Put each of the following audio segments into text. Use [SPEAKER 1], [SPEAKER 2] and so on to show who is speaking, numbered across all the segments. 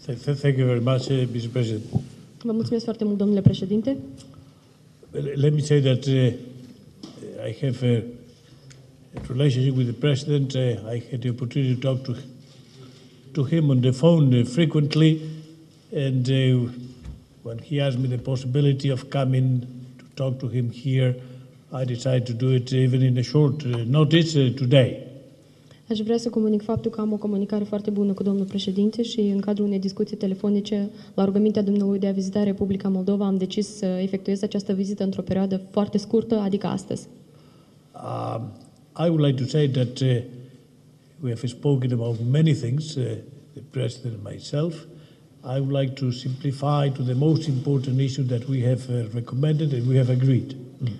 [SPEAKER 1] Thank you very much, Mr. President.
[SPEAKER 2] Vă mulțumesc foarte mult, domnule președinte.
[SPEAKER 1] Let me say that I have a relationship with the President. I had the opportunity to talk to him on the phone frequently, and when he asked me the possibility of coming to talk to him here, I decided to do it even in a short notice today.
[SPEAKER 2] Aș vrea să comunic faptul că am o comunicare foarte bună cu domnul președinte și în cadrul unei discuții telefonice, la rugămintea dumnealui de a vizita Republica Moldova, am decis să efectuez această vizită într-o perioadă foarte scurtă, adică astăzi.
[SPEAKER 1] I would like to say that we have spoken about many things, the President and myself. I would like to simplify to the most important issue that we have recommended and we have agreed.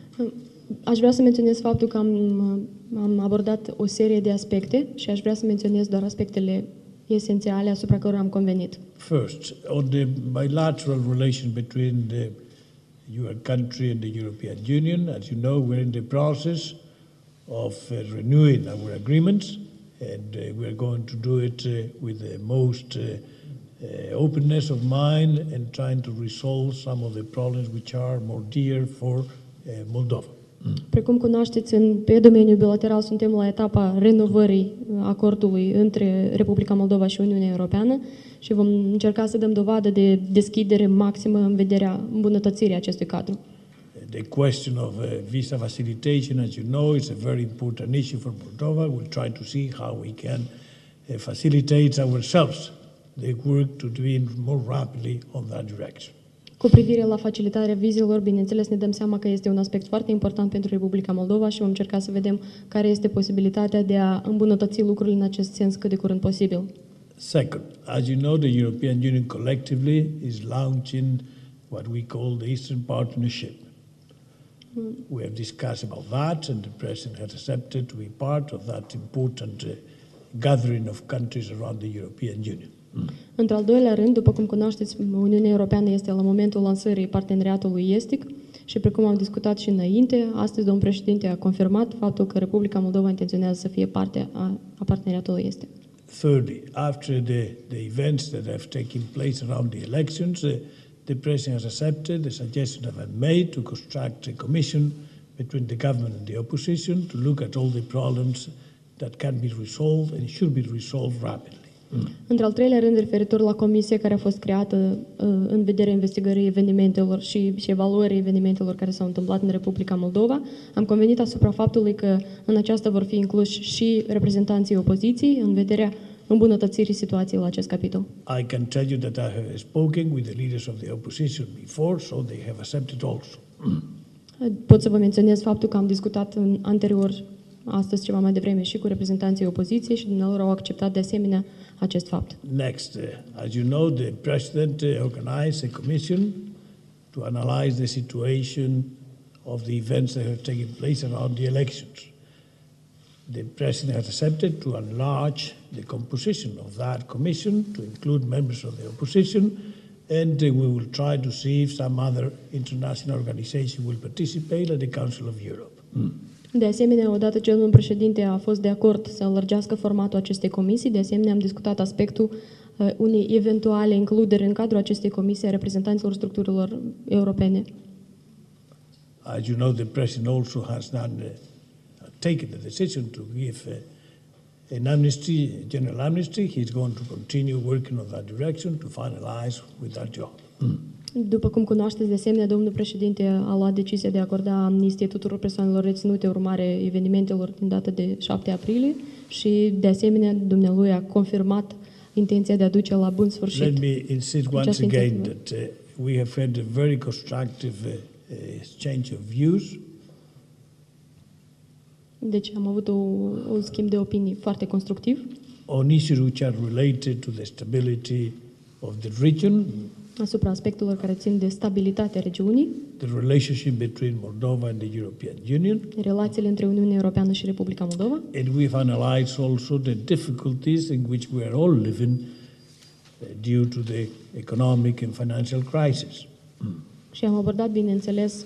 [SPEAKER 2] Aș vrea să menționez faptul că am abordat o serie de aspecte și aș vrea să menționez doar aspectele esențiale asupra cărora am convenit.
[SPEAKER 1] First, on the bilateral relation between your country and the European Union, as you know, we're in the process of renewing our agreements, and we are going to do it with the most openness of mind and trying to resolve some of the problems which are more dear for Moldova.
[SPEAKER 2] Precum cunoașteți, pe domeniul bilateral suntem la etapa renovării acordului între Republica Moldova și Uniunea Europeană și vom încerca să dăm dovadă de deschidere maximă în vederea îmbunătățirii acestui cadru.
[SPEAKER 1] The question of visa facilitation, as you know, is a very important issue for Moldova. We'll try to see how we can facilitate ourselves the work to do more rapidly on that direction.
[SPEAKER 2] Cu privire la facilitarea vizelor, bineînțeles, ne dăm seama că este un aspect foarte important pentru Republica Moldova și vom încerca să vedem care este posibilitatea de a îmbunătăți lucrurile în acest sens cât de curând posibil.
[SPEAKER 1] Second, as you know, the European Union collectively is launching what we call the Eastern Partnership. We have discussed about that, and the President has accepted to be part of that important gathering of countries around the European Union.
[SPEAKER 2] Într-al doilea rând, după cum cunoașteți, Uniunea Europeană este la momentul lansării parteneriatului estic și precum am discutat și înainte, astăzi domnul președinte a confirmat faptul că Republica Moldova intenționează să fie parte a parteneriatului estic.
[SPEAKER 1] Thirdly, after the events that have taken place around the elections, the President has accepted the suggestion that I've made to construct a commission between the government and the opposition to look at all the problems that can be resolved and should be resolved rapidly.
[SPEAKER 2] Într-al treilea rând, referitor la comisie care a fost creată în vederea investigării evenimentelor și evaluării evenimentelor care s-au întâmplat în Republica Moldova, am convenit asupra faptului că în aceasta vor fi incluși și reprezentanții opoziției în vederea îmbunătățirii situației la acest capitol.
[SPEAKER 1] I can tell you that I have spoken with the leaders of the opposition before, so they have accepted also.
[SPEAKER 2] Pot să vă menționez faptul că am discutat anterior, astăzi ceva mai devreme, și cu reprezentanții opoziției și dumnealor au acceptat de asemenea acest fapt.
[SPEAKER 1] Next, as you know, the President organized a commission to analyze the situation of the events that have taken place around the elections. The President has accepted to enlarge the composition of that commission to include members of the opposition, and we will try to see if some other international organization will participate, like the Council of Europe.
[SPEAKER 2] De asemenea, odată ce domnul președinte a fost de acord să înlărgească formatul acestei comisii, de asemenea am discutat aspectul unei eventuale includere în cadrul acestei comisii a reprezentanților structurilor europene.
[SPEAKER 1] As you know, the President also has taken the decision to give an amnesty, general amnesty. He's going to continue working on that direction to finalize with that job.
[SPEAKER 2] După cum cunoașteți, de asemenea, domnul președinte a luat decizia de a acorda amnistie tuturor persoanelor reținute urmare evenimentelor din data de 7 aprilie și, de asemenea, dumnealui a confirmat intenția de a duce la bun sfârșit.
[SPEAKER 1] Let me insist once again that we have had a very constructive exchange of views.
[SPEAKER 2] Deci am avut un schimb de opinii foarte constructiv
[SPEAKER 1] on issues which are related to the stability of the region,
[SPEAKER 2] asupra aspectelor care țin de stabilitatea regiunii,
[SPEAKER 1] the relationship between Moldova and the European Union,
[SPEAKER 2] relațiile între Uniunea Europeană și Republica Moldova.
[SPEAKER 1] And we've analyzed also the difficulties in which we are all living due to the economic and financial crisis.
[SPEAKER 2] Și am abordat, bineînțeles,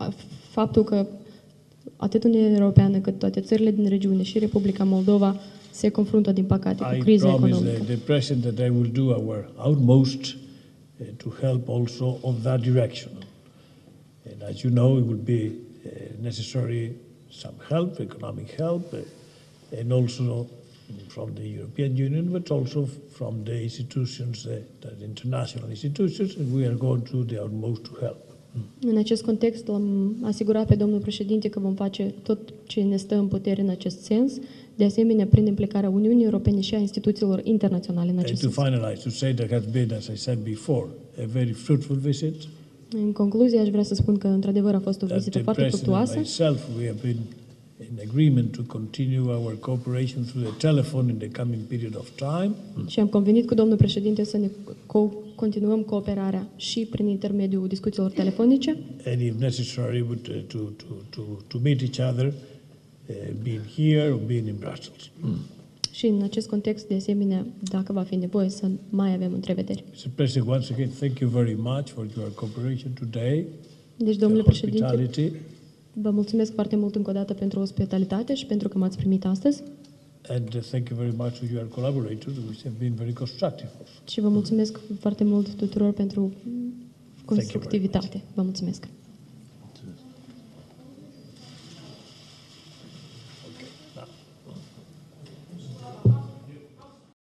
[SPEAKER 2] faptul că atât Uniunea Europeană cât toate țările din regiune și Republica Moldova se confruntă, din păcate, cu
[SPEAKER 1] I
[SPEAKER 2] criza
[SPEAKER 1] promise
[SPEAKER 2] economică.
[SPEAKER 1] the President that I will do our utmost to help also on that direction. And as you know, it will be necessary some help, economic help, and also from the European Union, but also from the institutions, the international institutions, and we are going to do the utmost to help.
[SPEAKER 2] În acest context, l-am asigurat pe domnul președinte că vom face tot ce ne stă în putere în acest sens, de asemenea prin implicarea Uniunii Europene și a instituțiilor internaționale în acest
[SPEAKER 1] And to
[SPEAKER 2] sens.
[SPEAKER 1] finalize, to say that has been, as I said before, a very fruitful visit.
[SPEAKER 2] În concluzie, aș vrea să spun că, într-adevăr, a fost o
[SPEAKER 1] That
[SPEAKER 2] vizită
[SPEAKER 1] the
[SPEAKER 2] foarte
[SPEAKER 1] President and
[SPEAKER 2] fructuoasă
[SPEAKER 1] myself, we have been in agreement to continue our cooperation through the telephone in the coming period of time.
[SPEAKER 2] și am convenit cu domnul președinte să ne continuăm cooperarea și prin intermediul discuțiilor telefonice
[SPEAKER 1] And if necessary, to meet each other, being here or being in Brussels.
[SPEAKER 2] și în acest context, de asemenea, dacă va fi nevoie, să mai avem întrevederi.
[SPEAKER 1] Mr. President, once again, thank you very much for your cooperation today,
[SPEAKER 2] Deci, domnule
[SPEAKER 1] your
[SPEAKER 2] președinte,
[SPEAKER 1] hospitality,
[SPEAKER 2] vă mulțumesc foarte mult încă o dată pentru ospitalitate și pentru că m-ați primit astăzi
[SPEAKER 1] and thank you very much to your collaborators, which have been very constructive also.
[SPEAKER 2] și vă mulțumesc foarte mult tuturor pentru constructivitate. Vă mulțumesc!